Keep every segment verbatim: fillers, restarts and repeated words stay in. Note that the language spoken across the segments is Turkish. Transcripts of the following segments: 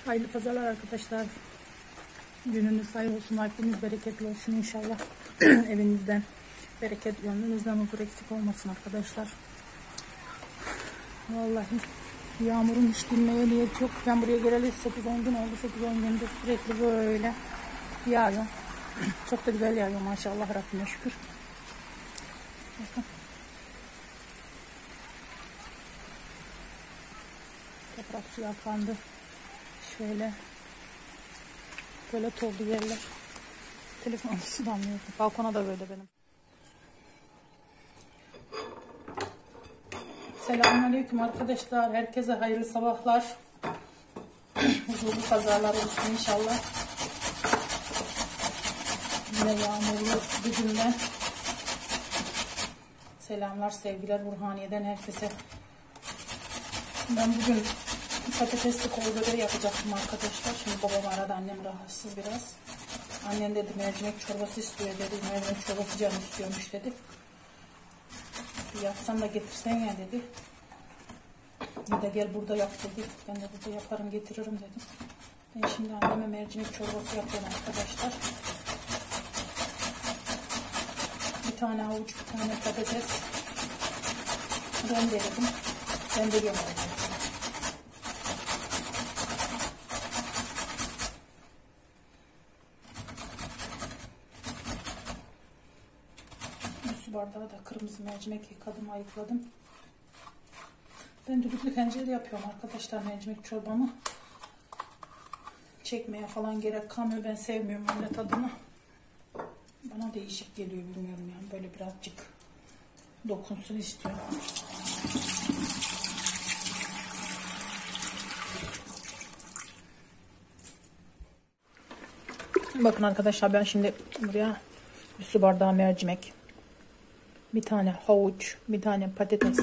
Hayırlı pazarlar arkadaşlar. Gününüz hayırlı olsun, vaktiniz bereketli olsun inşallah. Evinizden bereket, gönlünüzden huzur eksik olmasın arkadaşlar. Vallahi yağmurun hiç dinmeye niyeti yok. Ben buraya geleli sekiz on gün oldu. sekiz on gündür sürekli böyle yağıyor. Çok da güzel yağıyor maşallah, Rabbime şükür. Bakın. Toprak suya kandı. Şöyle böyle tozlu yerler. Telefon su damlıyor. Balkona da böyle benim. Selamünaleyküm arkadaşlar. Herkese hayırlı sabahlar. Huzurlu pazarlar olsun inşallah. Yine yağmurlu bir günden. Selamlar, sevgiler Burhaniye'den herkese. Ben bugün patatesli kol böreği yapacaktım arkadaşlar. Şimdi babam aradı, annem rahatsız biraz. Annem dedi mercimek çorbası istiyor dedi. Mercimek çorbası canım istiyormuş dedi. Bir yapsam da getirsen ya dedi. Ya da gel burada yap dedi. Ben de burada yaparım, getiririm dedim. Ben şimdi anneme mercimek çorbası yapıyorum arkadaşlar. Bir tane havuç, bir tane patates rendeledim. Rendeliyorum. Su bardağı da kırmızı mercimek yıkadım, ayıkladım. Ben düdüklü tencerede yapıyorum arkadaşlar mercimek çorbamı. Çekmeye falan gerek kalmıyor. Ben sevmiyorum öyle tadını. Bana değişik geliyor, bilmiyorum yani. Böyle birazcık dokunsun istiyorum. Bakın arkadaşlar, ben şimdi buraya bir su bardağı mercimek, bir tane havuç, bir tane patates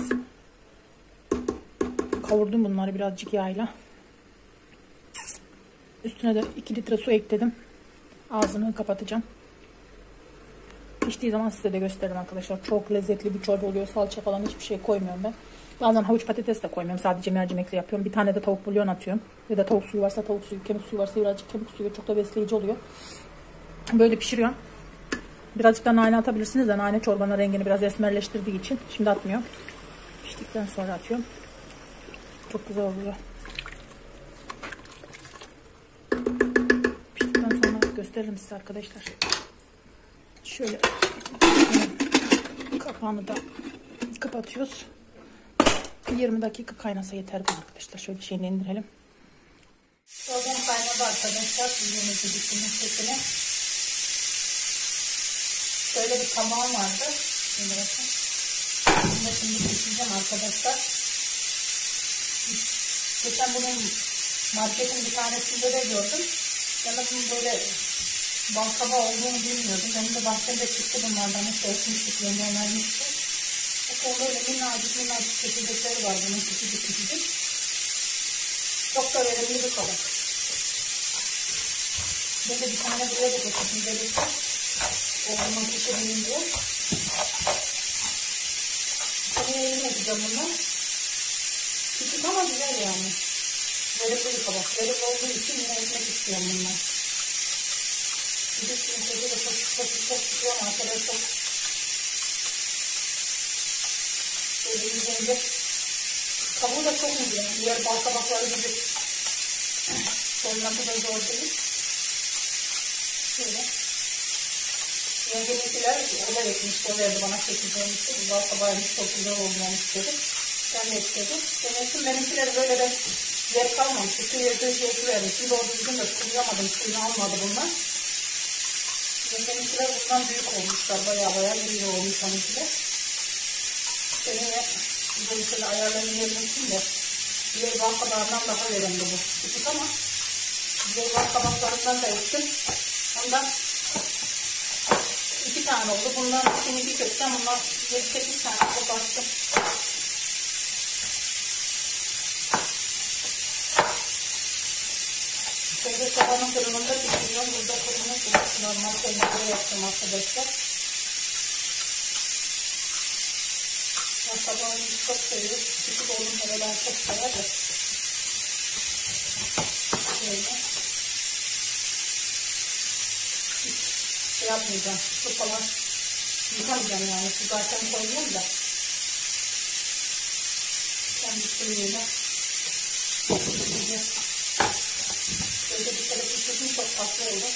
kavurdum, bunları birazcık yağla. Üstüne de iki litre su ekledim. Ağzını kapatacağım. Piştiği zaman size de gösteririm arkadaşlar. Çok lezzetli bir çorba oluyor. Salça falan hiçbir şey koymuyorum ben. Bazen havuç patates de koymuyorum. Sadece mercimekle yapıyorum. Bir tane de tavuk bulyon atıyorum. Ya da tavuk suyu varsa tavuk suyu, kemik suyu varsa birazcık kemik suyu. Çok da besleyici oluyor. Böyle pişiriyorum. Birazcık da nane atabilirsiniz de nane çorbanın rengini biraz esmerleştirdiği için. Şimdi atmıyorum. Piştikten sonra atıyorum. Çok güzel oluyor. Piştikten sonra gösteririm size arkadaşlar. Şöyle kapağını da kapatıyoruz. yirmi dakika kaynasa yeter bu arkadaşlar. Şöyle şeyini indirelim. Çorbam kaynadı arkadaşlar. Suyumuzu diktiğimiz şekline. Şöyle bir tabağım vardı. Şimdi bakın. Şimdi şimdi pişireceğim arkadaşlar. Geçen bunun marketin bir tanesinde de gördüm. Yani bunun böyle bal kabağı olduğunu bilmiyordum. Benim de bahçemde çıktı bunlardan. Hiç ölçmüştük, yenge önermişti. O konuda öyle minnacık minnacık çekirdekleri var bunun, küçücük küçücük. Çok da verimli bir kabak. Ben de bir tane buraya da getirdim gelirse. Oğlumun pişireyim diye. Sana eline edeceğim bunu. Küçük ama güzel yani. Verimli bir kabak. Verim olduğu için yine ekmek istiyorum bundan. Bizim sözü de çok çok çok tutuyor arkadaşlar. Böyle yüzeyince kabuğu da çok iyi. Yani diğer bal kabakları gibi sonuna kadar zor değil. Şöyle. Yengeminkiler orada ekmişti. O verdi bana çekeceğimizi. Bu bal kabağı hiç çok güzel olmamış istedim. Ben de istedim. Demek benimkiler böyle de yer kalmamıştı. Su yerdiği şey verdi. Şimdi doğru düzgün de kullanamadım. Suyunu almadı bunlar. Yengeminkiler bundan büyük olmuşlar. Baya baya büyük olmuş onunkiler. Seninle bu şöyle ayarlarını yerleşsin de diğer bal kabağından daha verimli bu. Küçük ama diğer bal kabaklarından da ettim. Ondan iki tane oldu. Bundan şimdi bir kökten bundan yedi sekiz tane koparttım. Şöyle sobanın fırınında pişiriyorum. Burada fırını normal tencerede yaptım arkadaşlar. Sabahını çok seviyoruz. Küçük oğlum falan çok sever de. Şöyle. şey yapmayacağım. Su falan yıkamayacağım yani. Su zaten koyuyorum da. Kendi suyuyla. Böyle bir kere pişirdim, çok tatlı oldu.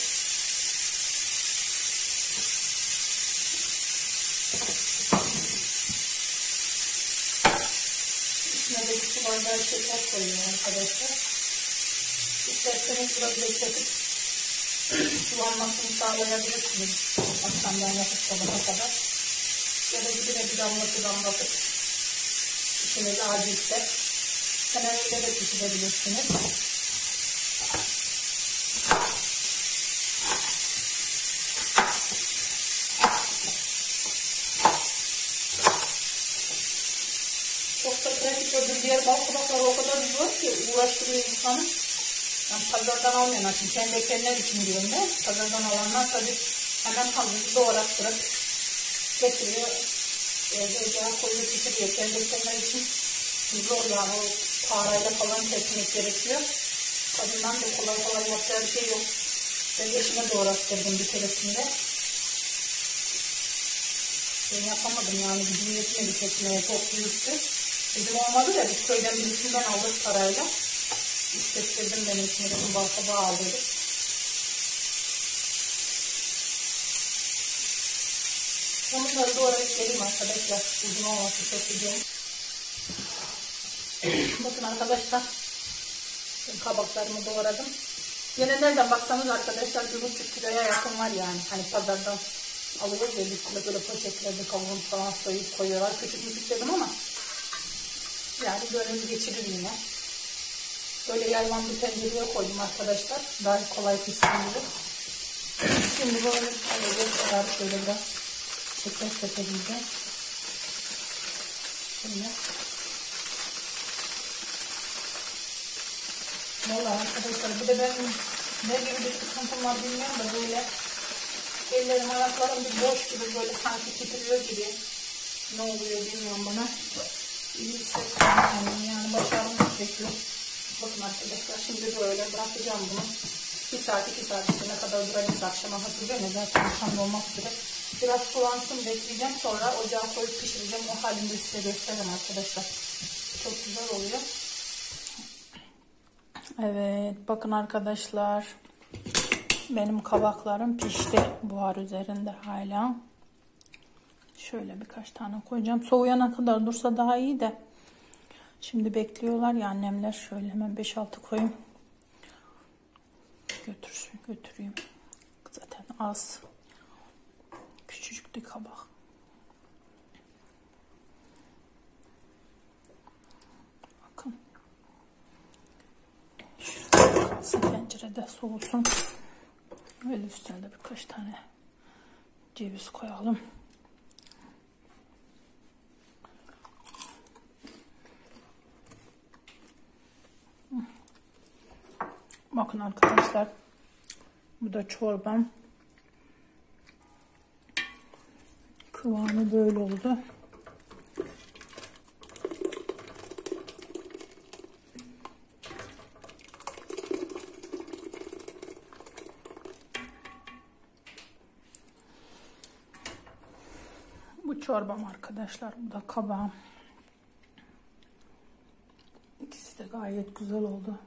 İçine de bir su bardağı şeker koyuyorum arkadaşlar. İsterseniz biraz bekletip sulanmasını sağlayabilirsiniz. Akşamdan yapıp sabana kadar. Ya da bir de bir damlatı damlatıp içiniz acilse hemen öyle de pişirebilirsiniz. Çok da pratik ödül diğer bal kabakları o kadar zor ki uğraştırıyor insanı. Yani pazardan almayanlar için, kendi ekenler için diyorum ben. Pazardan alanlar tabii hemen hazır doğrattırıp getiriyor. Evde ocağa koyuyor, pişiriyor. Kendi ekenler için zor yani, o parayla falan kesmek gerekiyor. Kadından da kolay kolay yapacağı bir şey yok. Ben eşime doğrattırdım bir keresinde. Ben yapamadım yani, gücüm yetmedi kesmeye, çok büyüktü. Bizim olmadı da biz köyden birisinden aldık parayla. İstettirdim benim için, dedim bal kabağı al dedim. Bunları doğrayıp geleyim arkadaşlar. Uzun olması çok güzel. Bakın arkadaşlar. Kabaklarımı doğradım. Yine nereden baksanız arkadaşlar bir buçuk kiloya yakın var yani. Hani pazardan alıyoruz ya, bir kilo böyle poşetlerde kavurup falan soyup koyuyorlar. Küçük küçük dedim ama yani gönlüm geçirir yine. Böyle yayvan bir tencereye koydum arkadaşlar. Daha kolay pişsin gibi. Şimdi böyle alacağız. Eğer şöyle biraz şeker sepeleyeceğim. Şimdi. Valla arkadaşlar, bir de ben ne gibi bir sıkıntım var bilmiyorum da böyle ellerim ayaklarım bir boş gibi, böyle sanki titriyor gibi. Ne oluyor bilmiyorum bana. İyi hissetmiyorum yani, başarım titriyor. Bakın arkadaşlar, şimdi böyle bırakacağım bunu. Bir saat iki saat ne kadar durabiliriz, akşama hazırlayayım. Zaten akşam olmak üzere. Biraz sulansın, bekleyeceğim, sonra ocağa koyup pişireceğim. O halinde size göstereyim arkadaşlar. Çok güzel oluyor. Evet, bakın arkadaşlar, benim kabaklarım pişti, buhar üzerinde hala. Şöyle birkaç tane koyacağım. Soğuyana kadar dursa daha iyi de. Şimdi bekliyorlar ya annemler. Şöyle hemen beş altı koyayım. Götürsün, götüreyim. Zaten az. Küçücük bir kabak. Bakın. Şurada tencerede soğusun. Öyle üstüne de birkaç tane ceviz koyalım. Bakın arkadaşlar, bu da çorbam. Kıvamı böyle oldu. Bu çorbam arkadaşlar, bu da kabağım. İkisi de gayet güzel oldu.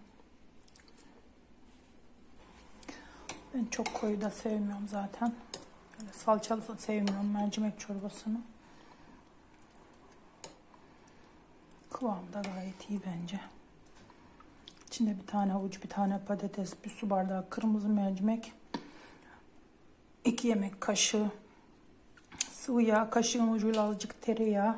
Ben çok koyu da sevmiyorum zaten. Böyle salçalı da sevmiyorum mercimek çorbasını. Kıvamı da gayet iyi bence. İçinde bir tane havuç, bir tane patates, bir su bardağı kırmızı mercimek, iki yemek kaşığı sıvı yağ, kaşığın ucuyla azıcık tereyağı,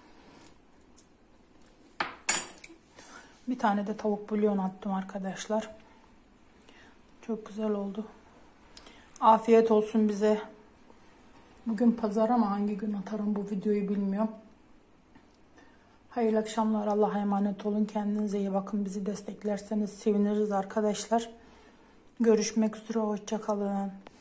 bir tane de tavuk bulyon attım arkadaşlar. Çok güzel oldu. Afiyet olsun bize. Bugün pazar ama hangi gün atarım bu videoyu bilmiyorum. Hayırlı akşamlar. Allah'a emanet olun. Kendinize iyi bakın. Bizi desteklerseniz seviniriz arkadaşlar. Görüşmek üzere. Hoşça kalın.